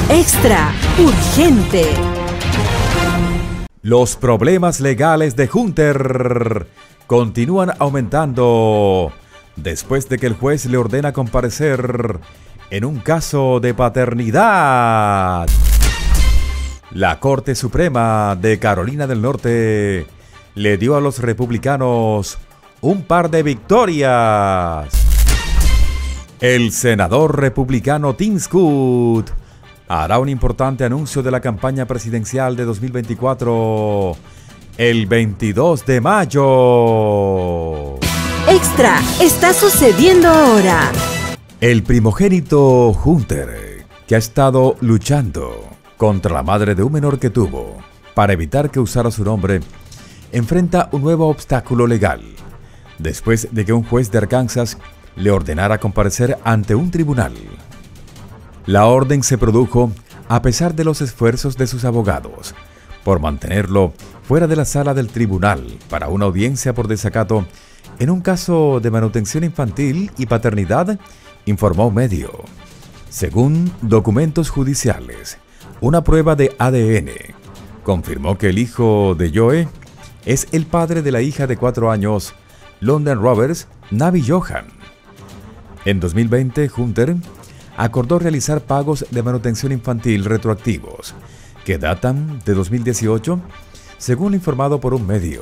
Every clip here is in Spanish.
Extra urgente. Los problemas legales de Hunter continúan aumentando después de que el juez le ordena comparecer en un caso de paternidad. La Corte Suprema de Carolina del Norte le dio a los republicanos un par de victorias. El senador republicano Tim Scott hará un importante anuncio de la campaña presidencial de 2024 el 22 de mayo. Extra está sucediendo ahora. El primogénito Hunter, que ha estado luchando contra la madre de un menor que tuvo para evitar que usara su nombre, enfrenta un nuevo obstáculo legal después de que un juez de Arkansas le ordenara comparecer ante un tribunal. La orden se produjo a pesar de los esfuerzos de sus abogados por mantenerlo fuera de la sala del tribunal para una audiencia por desacato en un caso de manutención infantil y paternidad, informó un medio. Según documentos judiciales, una prueba de ADN confirmó que el hijo de Joe es el padre de la hija de 4 años, London Roberts Navi Johan. En 2020, Hunter acordó realizar pagos de manutención infantil retroactivos, que datan de 2018, según informado por un medio.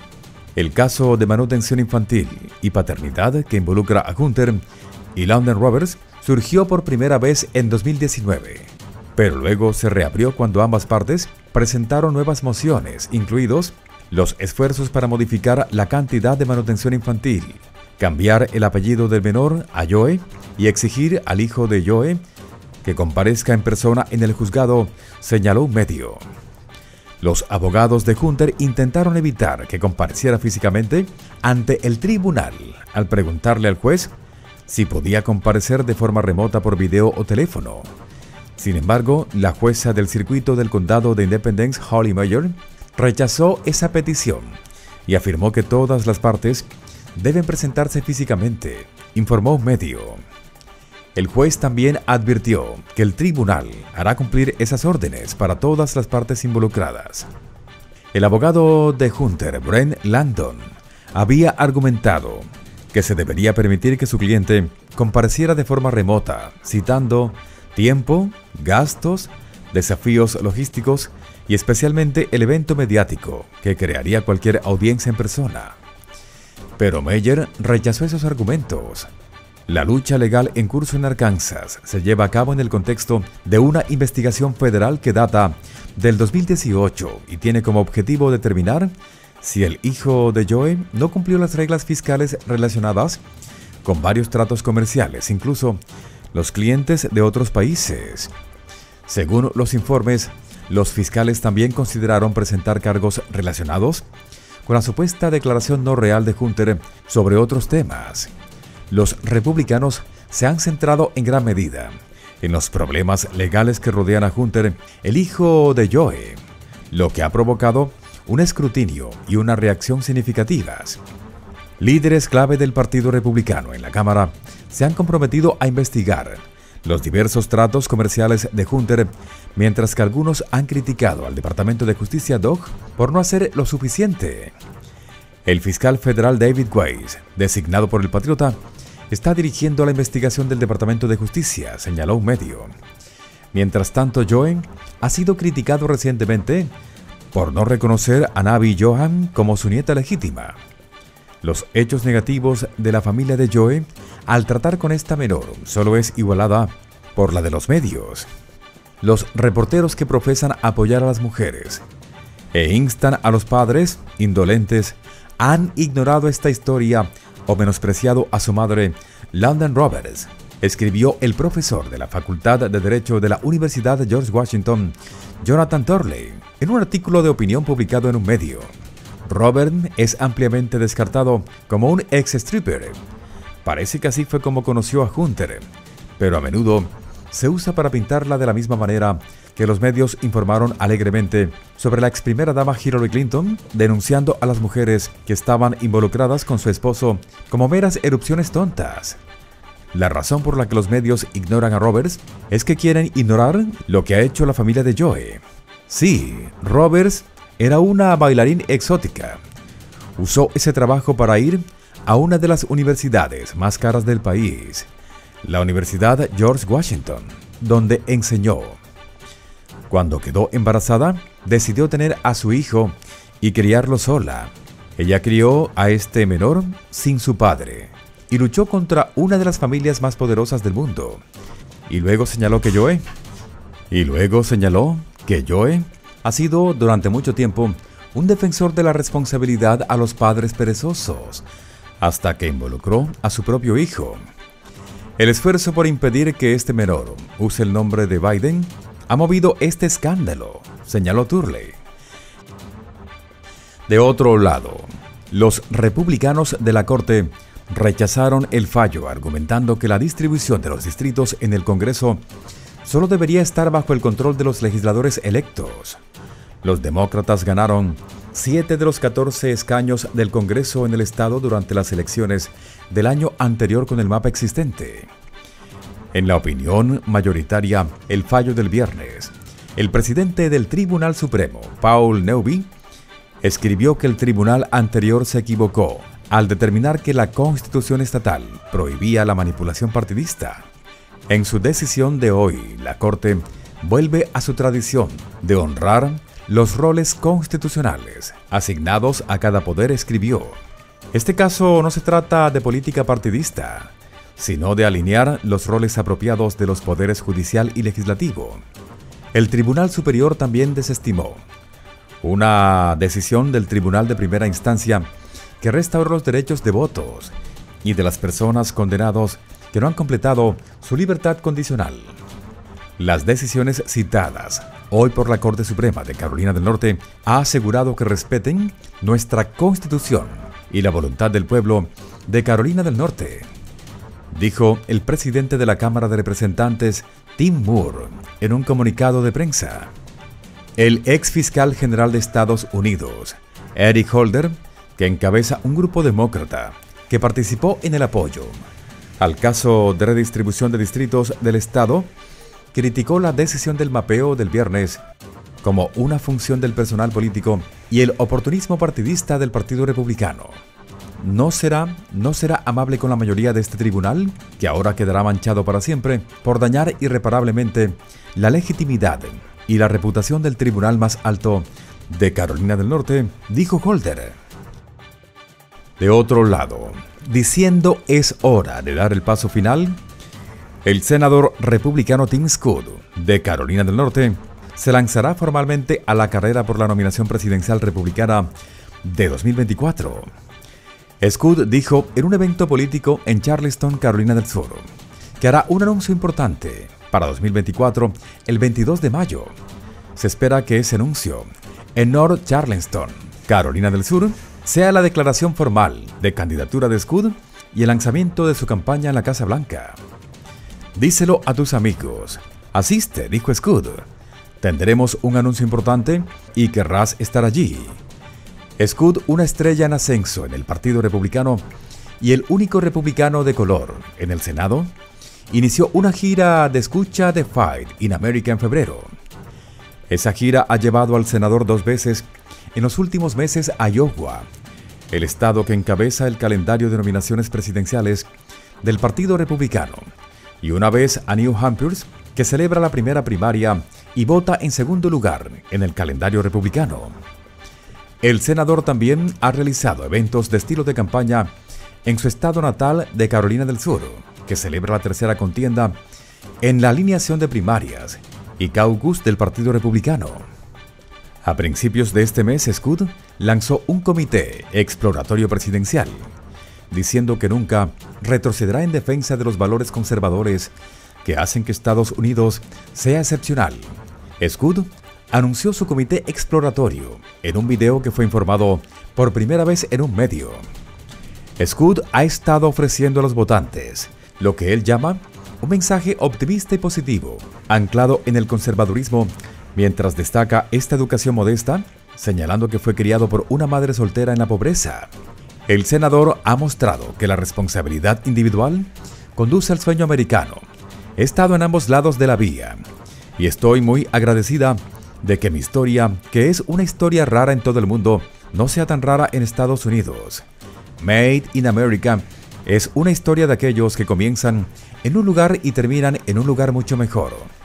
El caso de manutención infantil y paternidad que involucra a Hunter y London Roberts surgió por primera vez en 2019, pero luego se reabrió cuando ambas partes presentaron nuevas mociones, incluidos los esfuerzos para modificar la cantidad de manutención infantil, cambiar el apellido del menor a Joe y exigir al hijo de Joe que comparezca en persona en el juzgado, señaló un medio. Los abogados de Hunter intentaron evitar que compareciera físicamente ante el tribunal al preguntarle al juez si podía comparecer de forma remota por video o teléfono. Sin embargo, la jueza del circuito del condado de Independence, Holly Mayer, rechazó esa petición y afirmó que todas las partes deben presentarse físicamente, informó un medio. El juez también advirtió que el tribunal hará cumplir esas órdenes para todas las partes involucradas. El abogado de Hunter, Brent Langdon, había argumentado que se debería permitir que su cliente compareciera de forma remota, citando tiempo, gastos, desafíos logísticos y especialmente el evento mediático que crearía cualquier audiencia en persona. Pero Mayer rechazó esos argumentos. La lucha legal en curso en Arkansas se lleva a cabo en el contexto de una investigación federal que data del 2018 y tiene como objetivo determinar si el hijo de Joe no cumplió las reglas fiscales relacionadas con varios tratos comerciales, incluso los clientes de otros países. Según los informes, los fiscales también consideraron presentar cargos relacionados con la supuesta declaración no real de Hunter sobre otros temas. Los republicanos se han centrado en gran medida en los problemas legales que rodean a Hunter, el hijo de Joe, lo que ha provocado un escrutinio y una reacción significativas. Líderes clave del Partido Republicano en la Cámara se han comprometido a investigar los diversos tratos comerciales de Hunter, mientras que algunos han criticado al Departamento de Justicia DOJ por no hacer lo suficiente. El fiscal federal David Weiss, designado por el Patriota, está dirigiendo la investigación del Departamento de Justicia, señaló un medio. Mientras tanto, Joe ha sido criticado recientemente por no reconocer a Navi Johan como su nieta legítima. Los hechos negativos de la familia de Joe al tratar con esta menor solo es igualada por la de los medios. Los reporteros que profesan apoyar a las mujeres e instan a los padres indolentes han ignorado esta historia o menospreciado a su madre, London Roberts, escribió el profesor de la Facultad de Derecho de la Universidad de George Washington, Jonathan Turley, en un artículo de opinión publicado en un medio. Robert es ampliamente descartado como un ex-stripper. Parece que así fue como conoció a Hunter, pero a menudo se usa para pintarla de la misma manera que los medios informaron alegremente sobre la ex primera dama Hillary Clinton, denunciando a las mujeres que estaban involucradas con su esposo como meras erupciones tontas. La razón por la que los medios ignoran a Roberts es que quieren ignorar lo que ha hecho la familia de Joe. Sí, Roberts era una bailarín exótica. Usó ese trabajo para ir a una de las universidades más caras del país, la Universidad George Washington, donde enseñó. Cuando quedó embarazada, decidió tener a su hijo y criarlo sola. Ella crió a este menor sin su padre y luchó contra una de las familias más poderosas del mundo. Y luego señaló que Joe ha sido durante mucho tiempo un defensor de la responsabilidad a los padres perezosos, hasta que involucró a su propio hijo. El esfuerzo por impedir que este menor use el nombre de Biden ha movido este escándalo, señaló Turley. De otro lado, los republicanos de la Corte rechazaron el fallo, argumentando que la distribución de los distritos en el Congreso solo debería estar bajo el control de los legisladores electos. Los demócratas ganaron 7 de los 14 escaños del Congreso en el estado durante las elecciones del año anterior con el mapa existente. En la opinión mayoritaria, el fallo del viernes, el presidente del Tribunal Supremo, Paul Newby, escribió que el tribunal anterior se equivocó al determinar que la Constitución estatal prohibía la manipulación partidista. En su decisión de hoy, la Corte vuelve a su tradición de honrar los roles constitucionales asignados a cada poder, escribió. Este caso no se trata de política partidista, sino de alinear los roles apropiados de los poderes judicial y legislativo. El Tribunal Superior también desestimó una decisión del Tribunal de Primera Instancia que restauró los derechos de votos y de las personas condenados que no han completado su libertad condicional. Las decisiones citadas hoy por la Corte Suprema de Carolina del Norte ha asegurado que respeten nuestra Constitución y la voluntad del pueblo de Carolina del Norte, dijo el presidente de la Cámara de Representantes, Tim Moore, en un comunicado de prensa. El ex fiscal general de Estados Unidos, Eric Holder, que encabeza un grupo demócrata que participó en el apoyo al caso de redistribución de distritos del estado, criticó la decisión del mapeo del viernes como una función del personal político y el oportunismo partidista del Partido Republicano. ¿No será amable con la mayoría de este tribunal, que ahora quedará manchado para siempre por dañar irreparablemente la legitimidad y la reputación del tribunal más alto de Carolina del Norte?, dijo Holder. De otro lado, diciendo es hora de dar el paso final, el senador republicano Tim Scott, de Carolina del Norte, se lanzará formalmente a la carrera por la nominación presidencial republicana de 2024. Scott dijo en un evento político en Charleston, Carolina del Sur, que hará un anuncio importante para 2024 el 22 de mayo. Se espera que ese anuncio en North Charleston, Carolina del Sur, sea la declaración formal de candidatura de Scott y el lanzamiento de su campaña en la Casa Blanca. Díselo a tus amigos. Asiste, dijo Scott. Tendremos un anuncio importante y querrás estar allí. Scott, una estrella en ascenso en el Partido Republicano y el único republicano de color en el Senado, inició una gira de escucha de Fight in America en febrero. Esa gira ha llevado al senador 2 veces en los últimos meses a Iowa, el estado que encabeza el calendario de nominaciones presidenciales del Partido Republicano, y una vez a New Hampshire, que celebra la primera primaria y vota en segundo lugar en el calendario republicano. El senador también ha realizado eventos de estilo de campaña en su estado natal de Carolina del Sur, que celebra la tercera contienda en la alineación de primarias y caucus del Partido Republicano. A principios de este mes, Scott lanzó un comité exploratorio presidencial, diciendo que nunca retrocederá en defensa de los valores conservadores que hacen que Estados Unidos sea excepcional. Scott anunció su comité exploratorio en un video que fue informado por primera vez en un medio. Scott ha estado ofreciendo a los votantes lo que él llama un mensaje optimista y positivo, anclado en el conservadurismo, mientras destaca esta educación modesta, señalando que fue criado por una madre soltera en la pobreza. El senador ha mostrado que la responsabilidad individual conduce al sueño americano. He estado en ambos lados de la vía y estoy muy agradecida de que mi historia, que es una historia rara en todo el mundo, no sea tan rara en Estados Unidos. Made in America es una historia de aquellos que comienzan en un lugar y terminan en un lugar mucho mejor.